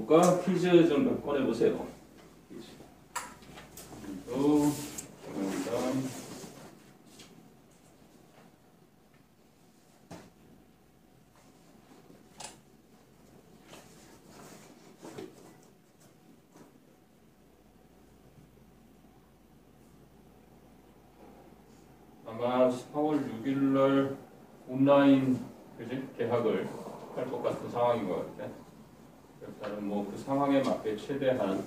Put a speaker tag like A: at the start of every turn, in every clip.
A: 해볼까? 퀴즈 좀 꺼내보세요. 퀴즈. 또 갑니다. 아마 4월 6일날 온라인 그지? 개학을 할 것 같은 상황인 것 같아. 일단은 뭐 그 상황에 맞게 최대한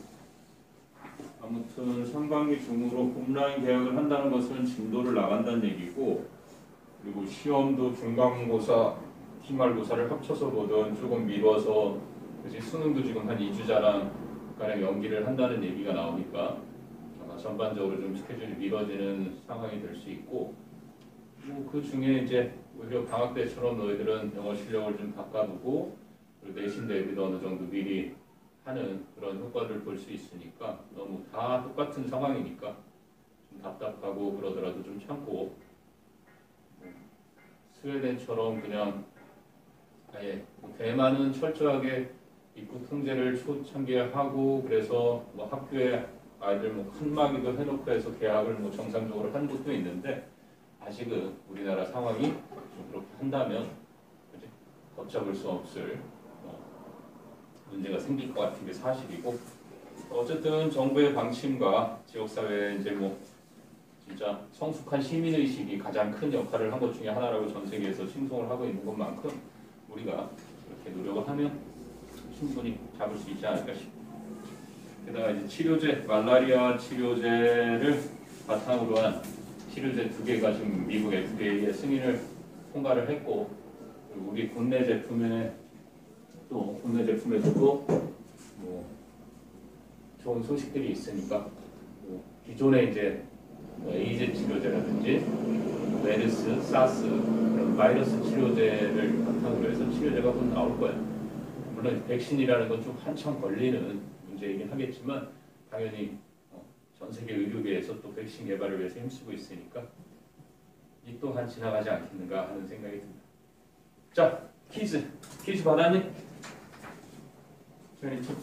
A: 아무튼 상반기 중으로 온라인 개학을 한다는 것은 진도를 나간다는 얘기고, 그리고 시험도 중간고사, 기말고사를 합쳐서 보든 조금 미뤄서 그지? 수능도 지금 한 2주자랑 가량 연기를 한다는 얘기가 나오니까 아마 전반적으로 좀 스케줄이 미뤄지는 상황이 될 수 있고, 뭐 그 중에 이제 오히려 방학 때처럼 너희들은 영어 실력을 좀 바꿔두고 그리고 내신 대비도 어느 정도 미리 하는 그런 효과를 볼 수 있으니까, 너무 다 똑같은 상황이니까 좀 답답하고 그러더라도 좀 참고, 스웨덴처럼 그냥 아예 뭐 대만은 철저하게 입국 통제를 초창기에 하고 그래서 뭐 학교에 아이들 뭐 칸막이도 해놓고 해서 개학을 뭐 정상적으로 한 곳도 있는데, 아직은 우리나라 상황이 좀 그렇게 한다면 걷잡을 수 없을 문제가 생길 것 같은 게 사실이고, 어쨌든 정부의 방침과 지역사회의 이제 뭐 진짜 성숙한 시민의식이 가장 큰 역할을 한 것 중에 하나라고 전 세계에서 칭송을 하고 있는 것만큼 우리가 이렇게 노력을 하면 충분히 잡을 수 있지 않을까 싶습니다. 게다가 이제 치료제, 말라리아 치료제를 바탕으로 한 치료제 2개가 지금 미국 FDA의 승인을 통과를 했고, 그리고 우리 국내 제품에서도 뭐 좋은 소식들이 있으니까, 뭐 기존에 이제 에이즈 치료제라든지 메르스, 사스 그런 바이러스 치료제를 바탕으로 해서 치료제가 곧 나올 거예요. 물론 백신이라는 건 좀 한참 걸리는 문제이긴 하겠지만, 당연히 전 세계 의료계에서 또 백신 개발을 위해서 힘쓰고 있으니까 이 또한 지나가지 않겠는가 하는 생각이 듭니다. 자, 퀴즈 받았니? 22.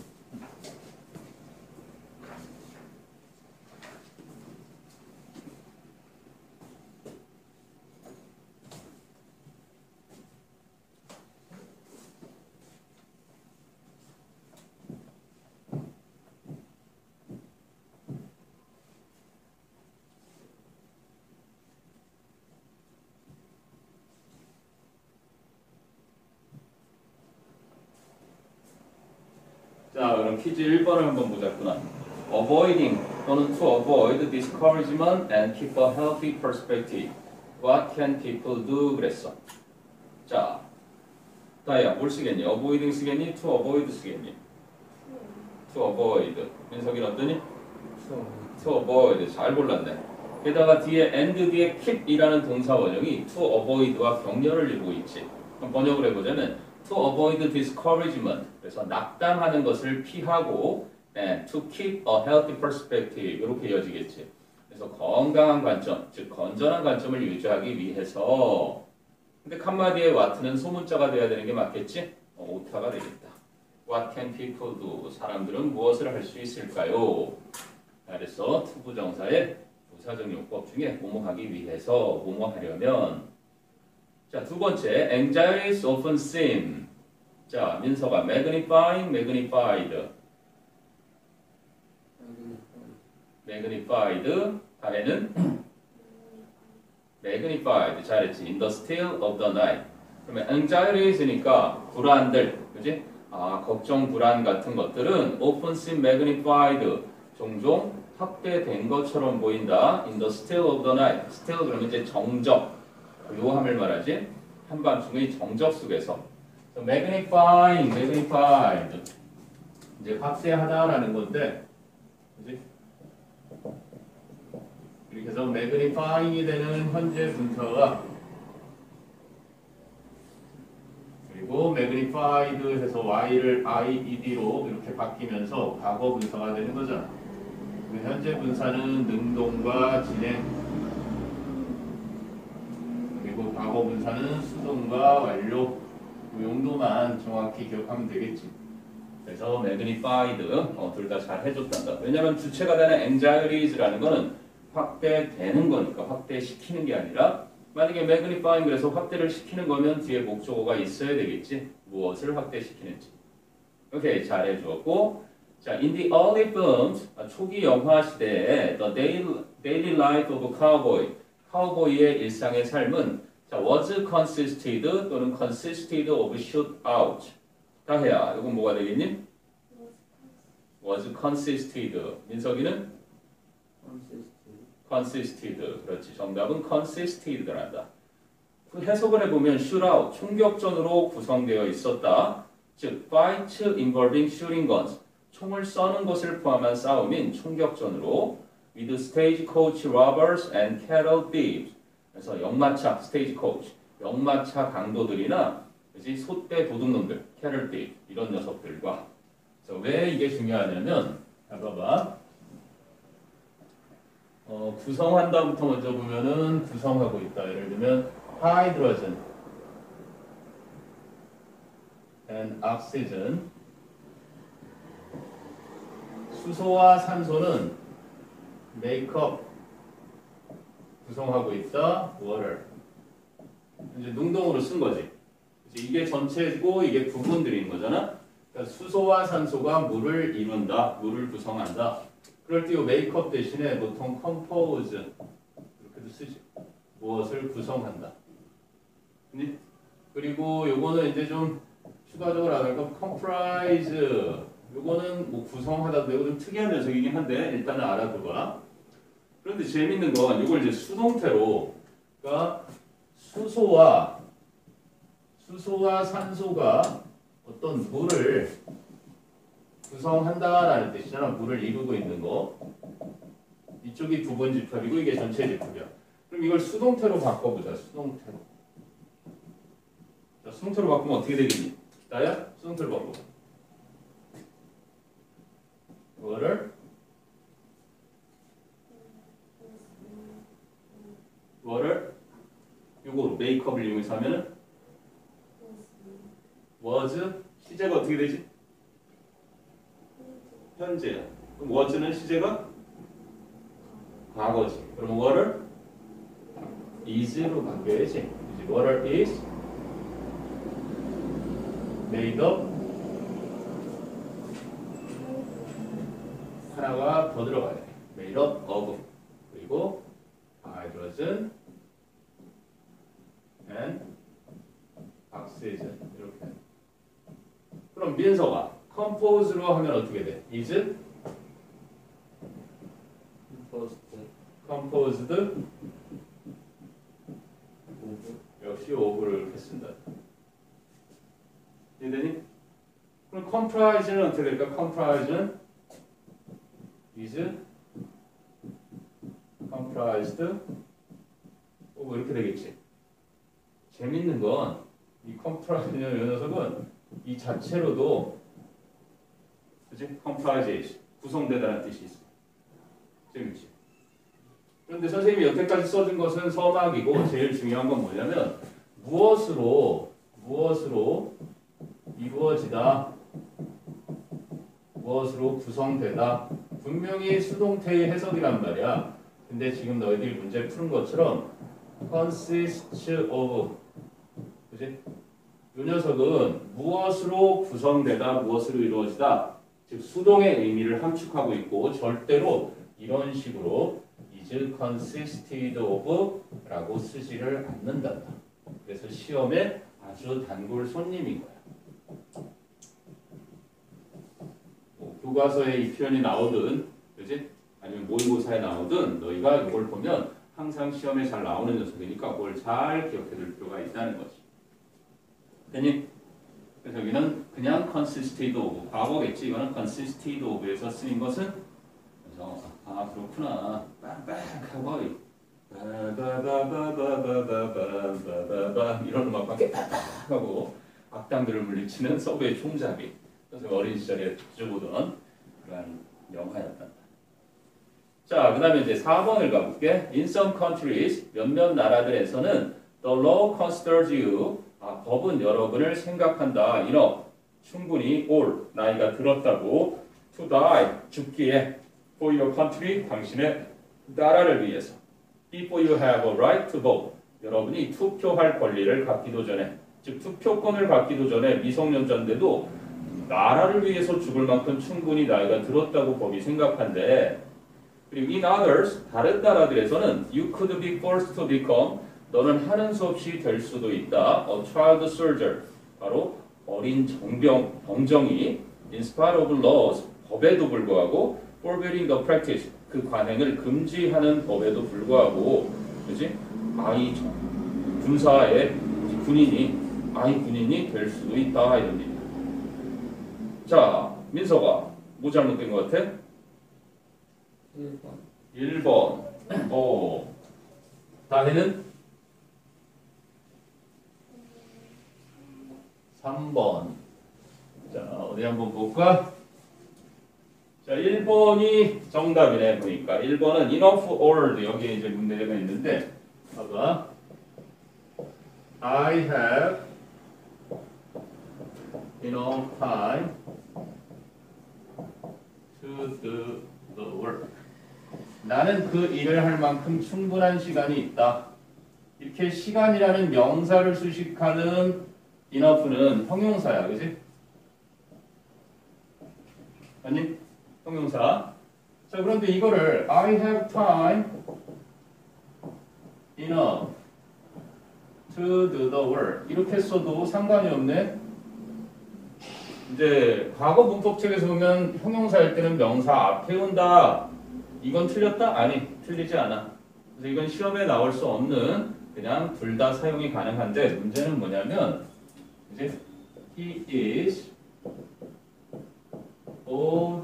A: 자, 그럼 퀴즈 1번을 한번 보자꾸나. Avoiding 또는 to avoid discouragement and keep a healthy perspective. What can people do? 그랬어. 자, 다이야, 뭘 쓰겠니? Avoiding 쓰겠니? To avoid 쓰겠니? To avoid. 민석이는 어떠니? To avoid. 잘 골랐네. 게다가 뒤에 and 뒤에 keep이라는 동사 원형이 to avoid와 병렬을 이루고 있지. 그럼 번역을 해보자면 to avoid discouragement, 그래서 낙담하는 것을 피하고, and to keep a healthy perspective, 이렇게 이어지겠지. 그래서 건강한 관점, 즉 건전한 관점을 유지하기 위해서. 근데 칸마디의 what는 소문자가 돼야 되는 게 맞겠지? 오타가 되겠다. What can people do? 사람들은 무엇을 할 수 있을까요? 그래서 투부정사의 부사적 용법 중에 뭐뭐 하기 위해서, 뭐뭐 하려면. 자, 두 번째, anxieties often seem. 자, 민서가 magnifying, magnified. magnified. 다혜는 magnified. 잘했지. in the still of the night. 그러면 anxieties니까 불안들, 그지? 아, 걱정, 불안 같은 것들은 often seem magnified. 종종 확대된 것처럼 보인다. in the still of the night. still 그러면 이제 정적. 고요함을 말하지. 한밤중의 정적 속에서. magnifying, magnified. 이제 확대하다라는 건데, 그지? 이렇게 해서 magnifying이 되는 현재 분사가, 그리고 magnified 해서 y를 ied로 이렇게 바뀌면서 과거 분사가 되는 거잖아. 현재 분사는 능동과 진행, 그리고 과거 분사는 수동과 완료. 그 용도만 정확히 기억하면 되겠지. 그래서 magnified 둘 다 잘 해줬단다. 왜냐하면 주체가 되는 anxieties라는 거는 확대되는 거니까 확대시키는 게 아니라 만약에 magnifying 그래서 확대를 시키는 거면 뒤에 목적어가 있어야 되겠지. 무엇을 확대시키는지. 오케이 잘 해주었고 자 in the early films 초기 영화 시대에 the daily life of a cowboy 카우보이의 일상의 삶은 자 was consisted 또는 consisted of shootout 다 해야 이건 뭐가 되겠니? was consisted 민석이는? consisted 그렇지 정답은 consisted란다 해석을 해보면 shootout 총격전으로 구성되어 있었다 즉 fight involving shooting guns 총을 쏘는 것을 포함한 싸움인 총격전으로 with stagecoach robbers and cattle thieves 그래서 역마차 stagecoach 역마차 강도들이나 그지 소떼 도둑놈들 cattle thief 이런 녀석들과 그래서 왜 이게 중요하냐면 봐봐 구성한다부터 먼저 보면은 구성하고 있다 예를 들면 hydrogen and oxygen 수소와 산소는 make up 구성하고 있다 water 이제 능동으로 쓴 거지 이게 전체고 이게 부분들인 거잖아 그러니까 수소와 산소가 물을 이룬다 물을 구성한다 그럴 때 이 make up 대신에 보통 compose 이렇게도 쓰지 무엇을 구성한다 그리고 요거는 이제 좀 추가적으로 알아볼까 comprise 요거는 뭐 구성하다 매우 좀 특이한 녀석이긴 한데 일단은 알아둬봐. 그런데 재밌는 건 이걸 이제 수동태로 그러니까 수소와 산소가 어떤 물을 구성한다라는 뜻이잖아. 물을 이루고 있는 거. 이쪽이 부분 집합이고 이게 전체 집합이야. 그럼 이걸 수동태로 바꿔보자. 수동태로. 자, 수동태로 바꾸면 어떻게 되겠니? 나야? 수동태로 바꿔. 뭐를 요거 메이크업을 이용해서 하면은 was 시제가 어떻게 되지? 현재야. 그럼 was는 시제가 과거지. 그럼 what을 is로 바뀌어야지. what is made up 하나가 더 들어가야 돼. made up of 그리고 hydrogen and oxygen 이렇게. 그럼 민서가 compose로 하면 어떻게 돼? is composed 역시 of를 이렇게 쓴다. 이해되니? 그럼 comprise는 어떻게 될까? comprise는 is comprised 뭐 이렇게 되겠지. 재밌는 건 이 comprise는 이 녀석은 이 자체로도 그치? comprise 구성되다는 뜻이 있어. 재밌지? 그런데 선생님이 여태까지 써준 것은 서막이고 제일 중요한 건 뭐냐면 무엇으로 이루어지다 무엇으로 구성되다 분명히 수동태의 해석이란 말이야. 근데 지금 너희들이 문제 푸는 것처럼 consists of 그치? 이 녀석은 무엇으로 구성되다 무엇으로 이루어지다 즉 수동의 의미를 함축하고 있고 절대로 이런 식으로 is consisted of 라고 쓰지를 않는다. 그래서 시험에 아주 단골 손님인 거야. 뭐 교과서에 이 표현이 나오든 그지? 아니면 모의고사에 나오든 너희가 이걸 보면 항상 시험에 잘 나오는 녀석이니까 그걸 잘 기억해 둘 필요가 있다는 거지. 됐니? 그래서 여기는 그냥 consisted of 과거겠지. 이거는 consisted of에서 쓰인 것은 그래서 그렇구나. 빡빡하고 바바바바바바바바바바 이런 음악밖에 빡빡하고 악당들을 물리치는 서부의 총잡이. 그래서 어린 시절에 들어보던 그런 영화였다. 자, 그 다음에 이제 4번을 가볼게. In some countries, 몇몇 나라들에서는 the law considers you, 법은 여러분을 생각한다. 인어, 충분히 old, 나이가 들었다고 to die, 죽기에 for your country, 당신의 나라를 위해서 before you have a right to vote, 여러분이 투표할 권리를 갖기도 전에, 즉 투표권을 갖기도 전에 미성년자인데도 나라를 위해서 죽을 만큼 충분히 나이가 들었다고 법이 생각한대. 그리고 in others, 다른 나라들에서는 you could be forced to become, 너는 하는 수 없이 될 수도 있다. A child soldier, 바로 어린 병정이 in spite of laws, 법에도 불구하고 forbidding the practice, 그 관행을 금지하는 법에도 불구하고, 그지? 군사의 군인이 될 수도 있다 이런 얘기. 자, 민서가 뭐 잘못된 것 같아? 1번. 다혜는 3번. 자, 어디 한번 볼까? 자, 1번이 정답이네 보니까. 1번은 enough old, 여기에 이제 문제가 있는데 봐봐. I have enough time to do the work. 나는 그 일을 할 만큼 충분한 시간이 있다. 이렇게 시간이라는 명사를 수식하는 enough는 형용사야, 그지? 아니? 형용사. 자, 그런데 이거를 I have time enough to do the work 이렇게 써도 상관이 없네. 이제 과거 문법책에서 보면 형용사일 때는 명사 앞에 온다. 이건 틀렸다? 아니, 틀리지 않아. 그래서 이건 시험에 나올 수 없는 그냥 둘 다 사용이 가능한데 문제는 뭐냐면 이제 he is old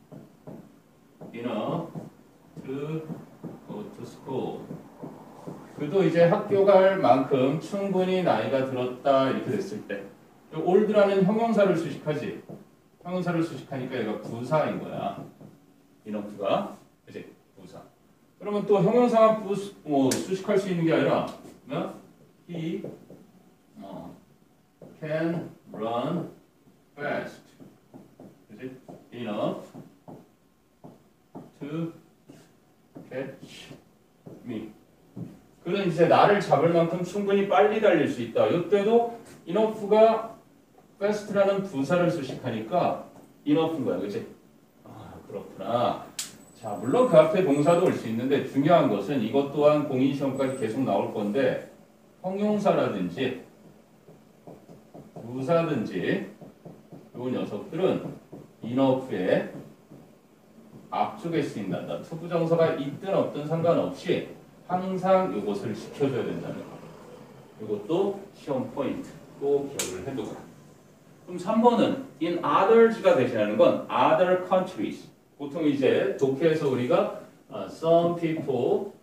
A: enough to go to school. 그도 이제 학교 갈 만큼 충분히 나이가 들었다 이렇게 됐을 때 old라는 형용사를 수식하지. 형용사를 수식하니까 얘가 부사인 거야. enough가 그치? 부사. 그러면 또 형용사만 수식할 수 있는 게 아니라 he can run fast. 그치? enough to catch me. 그는 이제 나를 잡을 만큼 충분히 빨리 달릴 수 있다. 이때도 enough가 fast라는 부사를 수식하니까 enough인 거야, 그치? 아, 그렇구나. 자, 물론 그 앞에 동사도 올 수 있는데 중요한 것은 이것 또한 공인시험까지 계속 나올 건데 형용사라든지 부사든지 요 녀석들은 enough의 앞쪽에 쓰인단다. 투부정사가 있든 없든 상관없이 항상 이것을 지켜줘야 된다는 거. 이것도 시험 포인트 꼭 기억을 해두고. 그럼 3번은 in others가 대신하는 건 other countries. 보통 이제 독해에서 우리가 some people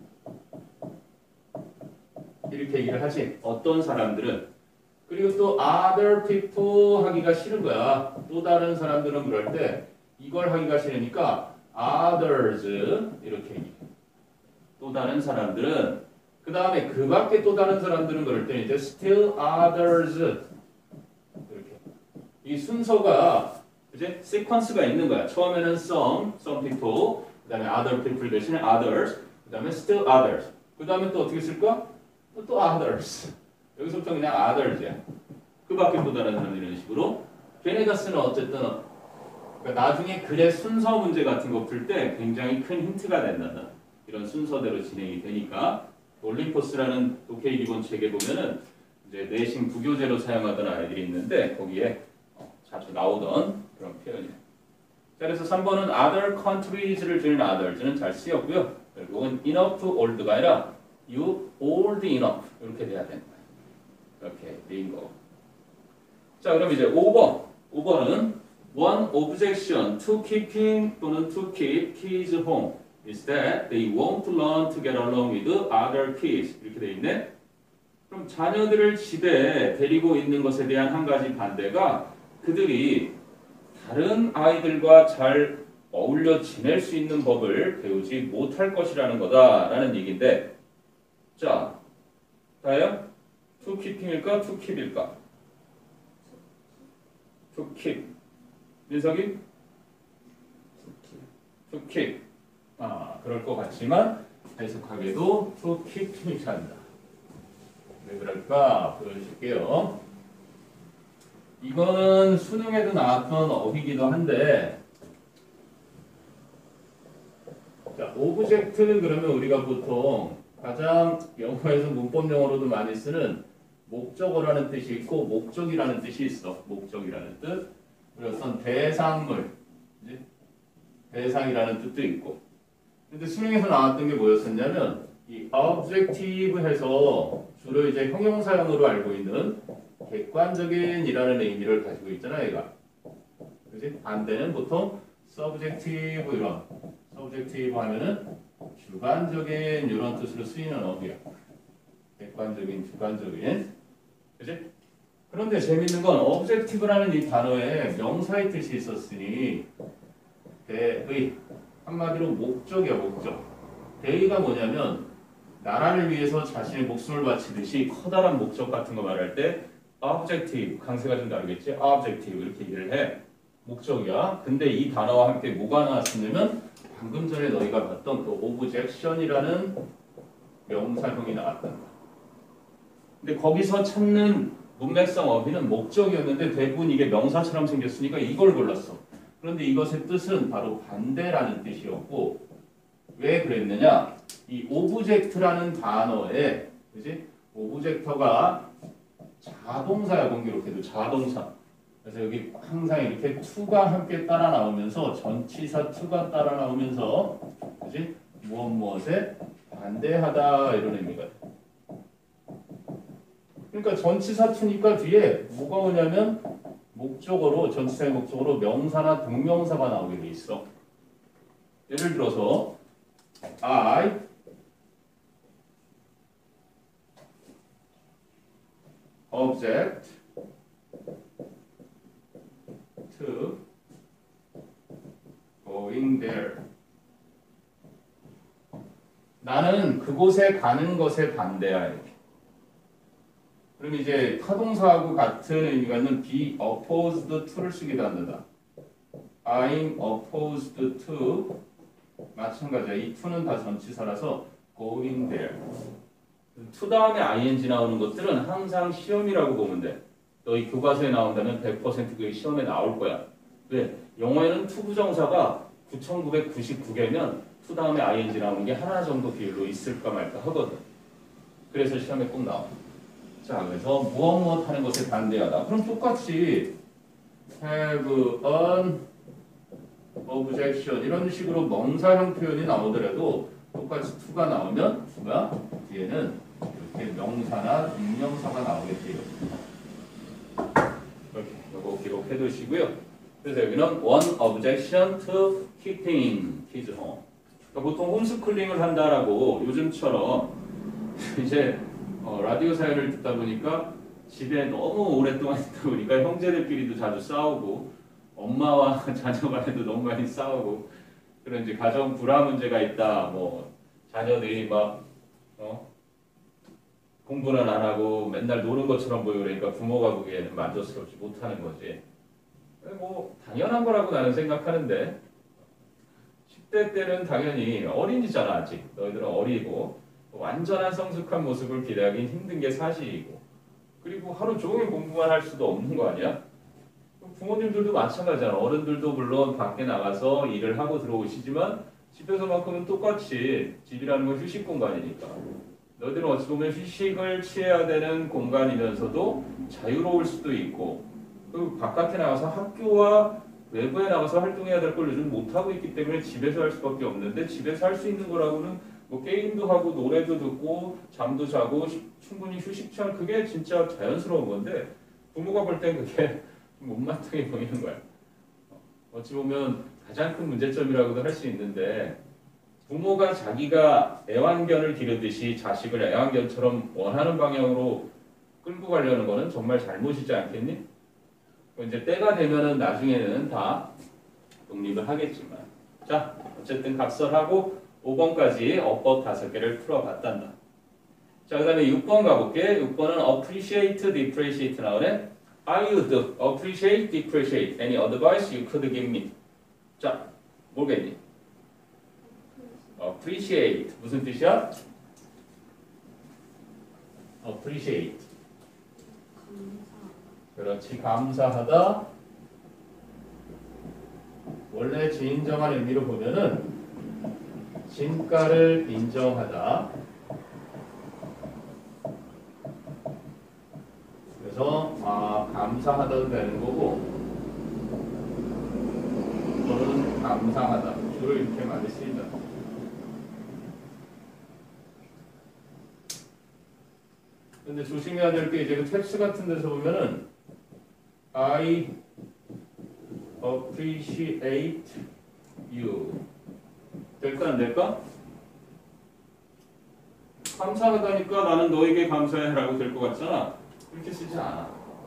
A: 이렇게 얘기를 하지. 어떤 사람들은. 그리고 또 other people 하기가 싫은 거야. 또 다른 사람들은 그럴 때 이걸 하기가 싫으니까 others 이렇게 얘기해. 또 다른 사람들은 그 다음에 그 밖에 또 다른 사람들은 그럴 때 이제 still others 이렇게 이 순서가 이제 시퀀스가 있는 거야. 처음에는 some people, 그 다음에 other people 대신에 others, 그 다음에 still others, 그 다음에 또 어떻게 쓸까? 또 others. 여기서부터 그냥 others야. 그 밖에 또 다른 사람 이런 식으로 걔네가 쓰는 어쨌든 그러니까 나중에 글의 순서 문제 같은 거 풀 때 굉장히 큰 힌트가 된다. 이런 순서대로 진행이 되니까 올림포스라는 독해 기본 책에 보면은 이제 내신 부교재로 사용하던 아이들이 있는데 거기에 자주 나오던 그런 표현이에요. 자, 그래서 3번은 other countries를 주는 others는 잘 쓰였고요. 결국은 enough old가 아니라 you old enough 이렇게 돼야 되는 거예요. 이렇게 빙고. 자, 그럼 이제 5번. 5번은 one objection to keeping 또는 to keep kids home is that they won't learn to get along with other kids. 이렇게 돼 있네. 그럼 자녀들을 집에 데리고 있는 것에 대한 한 가지 반대가 그들이 다른 아이들과 잘 어울려 지낼 수 있는 법을 배우지 못할 것이라는 거다라는 얘기인데, 자, 다요? to keeping일까? to keep일까? keep. 민석이? to keep. 그럴 것 같지만 해석하기도 to keep이 한다. 왜 그럴까? 보여줄게요. 이거는 수능에도 나왔던 어휘기도 한데, 자, 오브젝트 그러면 우리가 보통 가장 영어에서 문법용어로도 많이 쓰는 목적어라는 뜻이 있고 목적이라는 뜻이 있어. 목적이라는 뜻. 그리고 어떤 대상물, 이제 대상이라는 뜻도 있고. 근데 수능에서 나왔던 게 뭐였었냐면 이 objective 해서 주로 이제 형용사형으로 알고 있는 객관적인이라는 의미를 가지고 있잖아, 얘가. 그지? 반대는 보통 subjective 이런 subjective 하면은 주관적인 이런 뜻으로 쓰이는 어휘야. 객관적인, 주관적인. 그지? 그런데 재밌는 건 objective라는 이 단어에 명사의 뜻이 있었으니 대의, 한마디로 목적이야, 목적. 대의가 뭐냐면 나라를 위해서 자신의 목숨을 바치듯이 커다란 목적 같은 거 말할 때 objective, 강세가 좀 다르겠지? objective 이렇게 얘기를 해. 목적이야. 근데 이 단어와 함께 뭐가 나왔었냐면 방금 전에 너희가 봤던 그 objection이라는 명사형이 나왔단다. 근데 거기서 찾는 문맥성 어휘는 목적이었는데 대부분 이게 명사처럼 생겼으니까 이걸 골랐어. 그런데 이것의 뜻은 바로 반대라는 뜻이었고 왜 그랬느냐? 이 오브젝트라는 단어에 그지? 오브젝터가 자동사야, 공기록해도 자동사. 그래서 여기 항상 이렇게 to가 함께 따라 나오면서 전치사 to가 따라 나오면서 그지? 무엇에 반대하다 이런 의미가 돼. 그러니까 전치사 to니까 뒤에 뭐가 오냐면 목적어로 전치사의 목적어로 명사나 동명사가 나오게 돼 있어. 예를 들어서 I object to going there. 나는 그곳에 가는 것에 반대야. 이렇게. 그럼 이제 타동사하고 같은 의미가 있는 be opposed to를 쓰기도 한다. I'm opposed to 마찬가지야. 이 to는 다 전치사라서 going there. to 다음에 ing 나오는 것들은 항상 시험이라고 보면 돼. 너희 교과서에 나온다면 100% 그게 시험에 나올 거야. 왜? 영어에는 to 부정사가 9,999개면 to 다음에 ing 나오는 게 하나 정도 비율로 있을까 말까 하거든. 그래서 시험에 꼭 나와. 자, 그래서 무엇 하는 것에 반대하다. 그럼 똑같이 have an objection 이런 식으로 명사형 표현이 나오더라도 똑같이 to가 나오면 to가 뒤에는 이렇게 명사나 동명사가 나오겠지요. 이렇게 이거 기록해 두시고요. 그래서 여기는 one objection to keeping kids home. 그러니까 보통 홈스쿨링을 한다라고 요즘처럼 이제 라디오 사연을 듣다 보니까 집에 너무 오랫동안 있다 보니까 형제들끼리도 자주 싸우고 엄마와 자녀 간에도 너무 많이 싸우고 그런 이제 가정 불화 문제가 있다. 뭐 자녀들이 막 공부는 안 하고 맨날 노는 것처럼 보이고 그러니까 부모가 보기에는 만족스럽지 못하는 거지. 뭐 당연한 거라고 나는 생각하는데 10대 때는 당연히 어린이잖아. 아직 너희들은 어리고 완전한 성숙한 모습을 기대하기는 힘든 게 사실이고 그리고 하루 종일 공부만 할 수도 없는 거 아니야? 부모님들도 마찬가지잖아. 어른들도 물론 밖에 나가서 일을 하고 들어오시지만 집에서만큼은 똑같이 집이라는 건 휴식 공간이니까 너희들은 어찌 보면 휴식을 취해야 되는 공간이면서도 자유로울 수도 있고 그리고 바깥에 나가서 학교와 외부에 나가서 활동해야 될 걸 요즘 못하고 있기 때문에 집에서 할 수밖에 없는데 집에서 할 수 있는 거라고는 뭐 게임도 하고 노래도 듣고 잠도 자고 충분히 휴식 취한 그게 진짜 자연스러운 건데 부모가 볼 땐 그게 못마땅해 보이는 거야. 어찌 보면 가장 큰 문제점이라고도 할 수 있는데 부모가 자기가 애완견을 기르듯이 자식을 애완견처럼 원하는 방향으로 끌고 가려는 거는 정말 잘못이지 않겠니? 이제 때가 되면은 나중에는 다 독립을 하겠지만 자 어쨌든 각설하고 5번까지 어법 5개를 풀어봤단다. 자 그 다음에 6번 가볼게. 6번은 appreciate, depreciate 나오네. I would appreciate, depreciate any advice you could give me. 자, 뭐겠니? appreciate 무슨 뜻이야? appreciate. 그렇지, 감사하다. 원래 진정한 의미로 보면은 진가를 인정하다. 그래서 감사하다도 되는 거고, 또는 감사하다. 주로 이렇게 많이 쓰인다. 근데 조심해야 될 게 이제 그 텍스트 같은 데서 보면은 I appreciate you 될까 안 될까? 감사하다니까 나는 너에게 감사해라고 될 것 같잖아. 그렇게 쓰지 않아.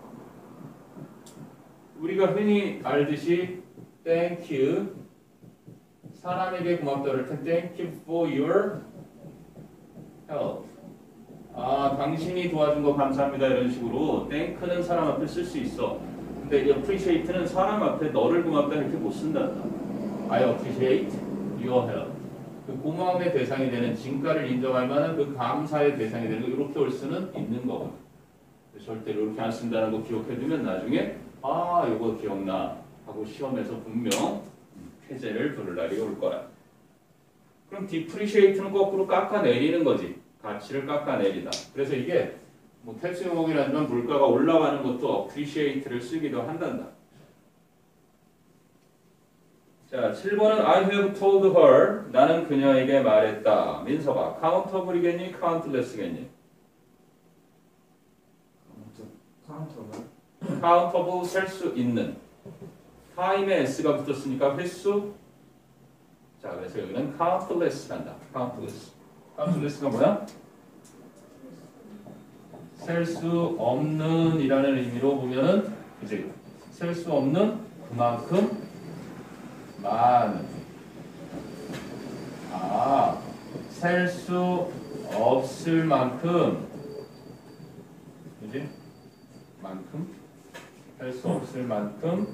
A: 우리가 흔히 알듯이 thank you 사람에게 고맙다를 때 thank you for your help. 당신이 도와준 거 감사합니다 이런 식으로 thank는 사람 앞에 쓸 수 있어. 근데 appreciate는 사람 앞에 너를 고맙다 이렇게 못 쓴단다. I appreciate your help. 그 고마움의 대상이 되는 진가를 인정할 만한 그 감사의 대상이 되는 거 이렇게 올 수는 있는 거거든. 절대로 이렇게 안 쓴다는 거 기억해두면 나중에 이거 기억나 하고 시험에서 분명 쾌재를 부를 날이 올 거야. 그럼 depreciate는 거꾸로 깎아내리는 거지. 가치를 깎아내리다. 그래서 이게 뭐 텍스 용어이라지만 물가가 올라가는 것도 appreciate를 쓰기도 한단다. 자, 7번은 I have told her. 나는 그녀에게 말했다. 민서가 countable이겠니? countless겠니? countable 셀 수 있는. time에 s가 붙었으니까 횟수. 자, 그래서 여기는 countless 간다. countless. countless가 뭐야? 셀 수 없는 이라는 의미로 보면은 이제 셀 수 없는 그만큼 많은. 셀 수 없을 만큼. 그지? 만큼. 셀 수 없을 만큼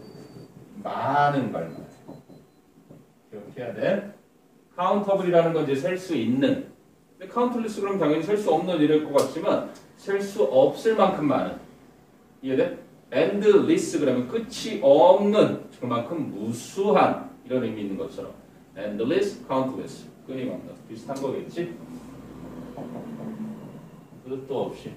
A: 많은 걸 말해. 이렇게 해야 돼. 카운터블이라는 건 이제 셀 수 있는. 근데 카운틀리스 그럼 당연히 셀 수 없는 이럴 것 같지만 셀 수 없을 만큼 많은. 이해돼? endless 그러면 끝이 없는 그만큼 무수한 이런 의미 있는 것처럼 endless, countless 끊임없는 비슷한 거겠지? 끝도 없이.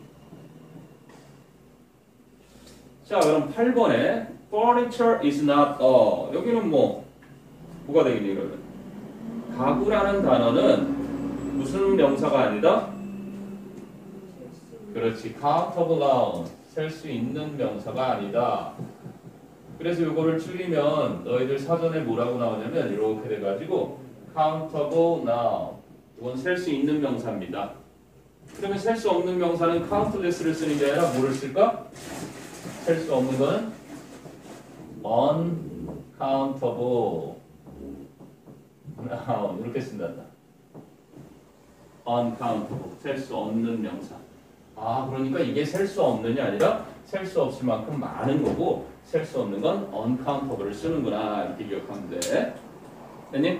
A: 자, 그럼 8번에 furniture is not a 여기는 뭐가 되겠니 그러면? 가구라는 단어는 무슨 명사가 아니다? 그렇지, countable noun 셀 수 있는 명사가 아니다. 그래서 이거를 줄이면 너희들 사전에 뭐라고 나오냐면 이렇게 돼가지고 countable noun 이건 셀 수 있는 명사입니다. 그러면 셀 수 없는 명사는 countless를 쓰는 게 아니라 뭐를 쓸까? 셀 수 없는 거는 uncountable 이렇게 쓴단다. uncountable 셀 수 없는 명사. 그러니까 이게 셀 수 없는이 아니라 셀 수 없을 만큼 많은 거고 셀 수 없는 건 uncountable를 쓰는구나 이렇게 기억하면 돼. 됐니?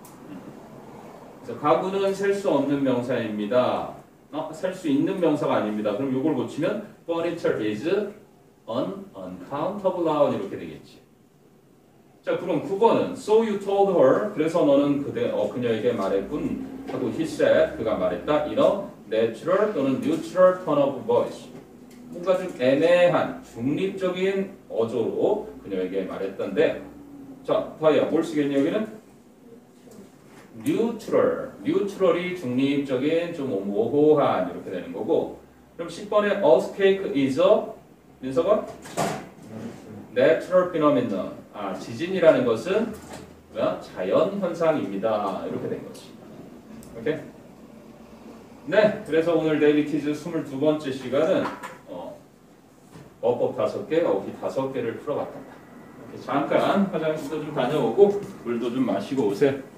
A: 그래서 가구는 셀 수 없는 명사입니다. 셀 수 있는 명사가 아닙니다. 그럼 이걸 고치면 furniture is an uncountable noun 이렇게 되겠지. 자, 그럼 9번은 So you told her 그래서 너는 그녀에게 말했군 하고 he said 그가 말했다 in a natural 또는 neutral tone of voice 뭔가 좀 애매한 중립적인 어조로 그녀에게 말했던데 자, 다이야 뭘 쓰겠니 여기는? neutral이 중립적인 좀 모호한 이렇게 되는 거고 그럼 10번에 earthquake is a 민서가? natural phenomenon 지진이라는 것은 뭐야? 자연 현상입니다. 이렇게 된 거지. 오케이? 네, 그래서 오늘 데일리 퀴즈 22번째 시간은 어법 5개, 어휘 5개를 풀어봤다. 이렇게 잠깐 화장실도 좀 다녀오고 물도 좀 마시고 오세요.